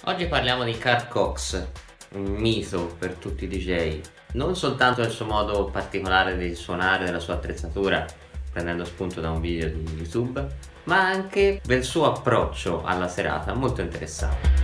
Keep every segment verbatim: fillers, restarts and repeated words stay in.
Oggi parliamo di Carl Cox, un mito per tutti i D J, non soltanto del suo modo particolare di suonare, della sua attrezzatura, prendendo spunto da un video di YouTube, ma anche del suo approccio alla serata, molto interessante.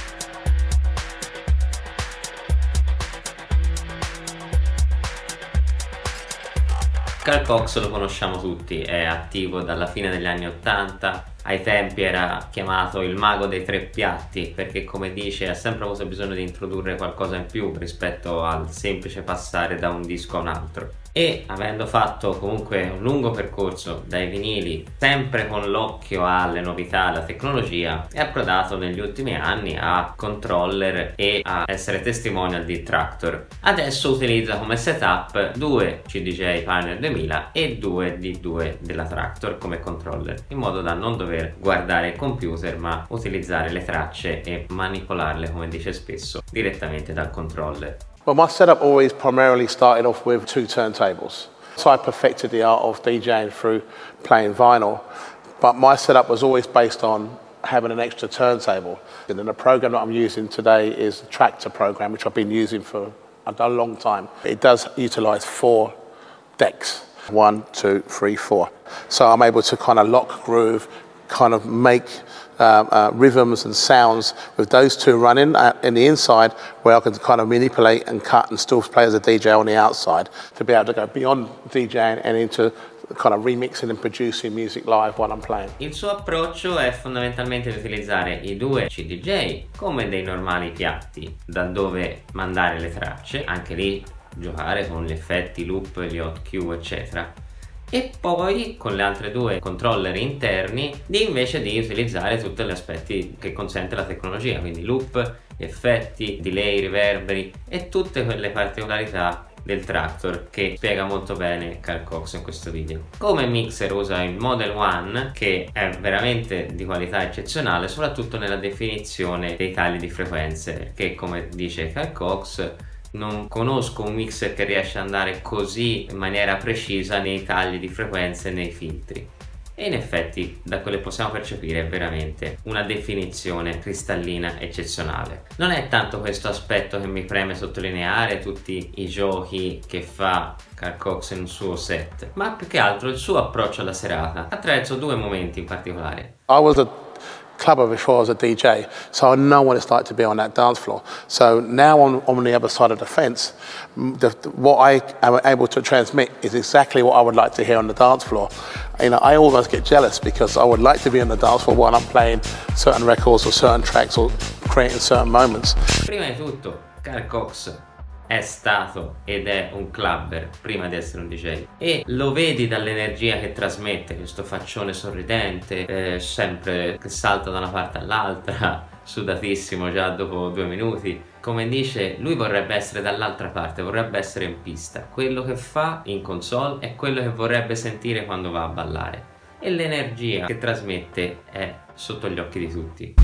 Carl Cox lo conosciamo tutti, è attivo dalla fine degli anni ottanta, ai tempi era chiamato il mago dei tre piatti perché, come dice, ha sempre avuto bisogno di introdurre qualcosa in più rispetto al semplice passare da un disco a un altro. E avendo fatto comunque un lungo percorso dai vinili, sempre con l'occhio alle novità, alla tecnologia, è approdato negli ultimi anni a controller e a essere testimonial di Traktor. Adesso utilizza come setup due C D J Pioneer duemila e due D due della Traktor come controller, in modo da non dover guardare il computer ma utilizzare le tracce e manipolarle, come dice spesso, direttamente dal controller. Well, my setup always primarily started off with two turntables. So I perfected the art of DJing through playing vinyl, but my setup was always based on having an extra turntable. And then the program that I'm using today is the Traktor program, which I've been using for a long time. It does utilize four decks, one, two, three, four. So I'm able to kind of lock groove, kind of make uh, uh, rhythms and sounds with those two running uh, in the inside, where I can kind of manipulate and cut and still play as a D J on the outside, to be able to go beyond DJing and into kind of remixing and producing music live while I'm playing. Il suo approccio è fondamentalmente di utilizzare i due C D J come dei normali piatti da dove mandare le tracce, anche lì giocare con gli effetti, loop, gli hot cue eccetera, e poi con le altre due controller interni di invece di utilizzare tutti gli aspetti che consente la tecnologia, quindi loop, effetti, delay, riverberi e tutte quelle particolarità del Traktor che spiega molto bene Carl Cox in questo video. Come mixer usa il Model One, che è veramente di qualità eccezionale, soprattutto nella definizione dei tagli di frequenze, perché, come dice Carl Cox, non conosco un mixer che riesce ad andare così in maniera precisa nei tagli di frequenze e nei filtri. E in effetti, da quello che possiamo percepire, è veramente una definizione cristallina eccezionale. Non è tanto questo aspetto che mi preme sottolineare, tutti i giochi che fa Carl Cox in un suo set, ma più che altro il suo approccio alla serata attraverso due momenti in particolare. I was a clubber before I was a D J, so I know what it's like to be on that dance floor. So now on, on the other side of the fence, the, what I am able to transmit is exactly what I would like to hear on the dance floor. You know, I almost get jealous because I would like to be on the dance floor while I'm playing certain records or certain tracks or creating certain moments. Prima di tutto, Carl Cox è stato ed è un clubber prima di essere un D J, e lo vedi dall'energia che trasmette, questo faccione sorridente, eh, sempre che salta da una parte all'altra, sudatissimo già dopo due minuti. Come dice, lui vorrebbe essere dall'altra parte, vorrebbe essere in pista. Quello che fa in console è quello che vorrebbe sentire quando va a ballare, e l'energia che trasmette è sotto gli occhi di tutti.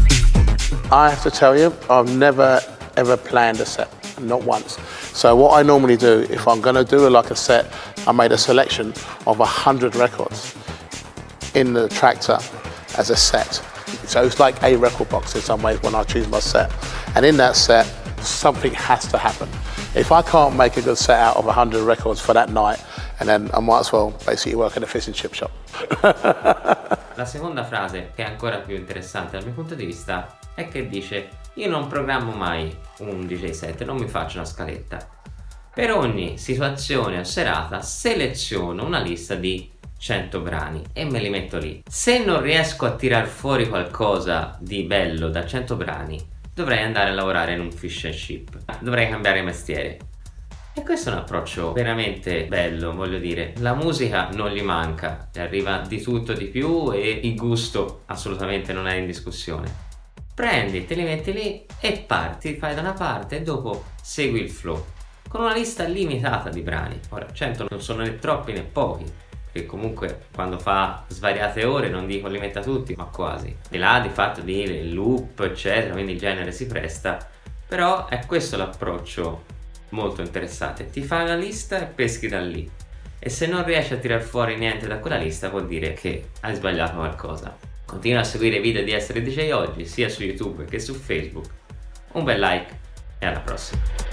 I have to tell you, I've never ever planned a set, not once. So what I normally do, if I'm going to do like a set, I made a selection of a hundred records in the Traktor as a set. So it's like a record box in some ways when I choose my set. And in that set, something has to happen. If I can't make a good set out of a hundred records for that night, and then I might as well basically work in a fish and chip shop. La seconda frase, che è ancora più interessante dal mio punto di vista, è che dice: io non programmo mai un D J set, non mi faccio una scaletta. Per ogni situazione o serata seleziono una lista di cento brani e me li metto lì. Se non riesco a tirar fuori qualcosa di bello da cento brani, dovrei andare a lavorare in un fish and chip, dovrei cambiare mestiere. E questo è un approccio veramente bello, voglio dire. La musica non gli manca, gli arriva di tutto di più e il gusto assolutamente non è in discussione. Prendi, te li metti lì e parti, fai da una parte e dopo segui il flow, con una lista limitata di brani. Ora, cento non sono né troppi né pochi, che comunque quando fa svariate ore, non dico li metta tutti, ma quasi. Di là di fatto di loop eccetera, quindi il genere si presta, però è questo l'approccio molto interessante. Ti fai una lista e peschi da lì, e se non riesci a tirar fuori niente da quella lista vuol dire che hai sbagliato qualcosa. Continua a seguire i video di Essere D J Oggi sia su YouTube che su Facebook, un bel like e alla prossima.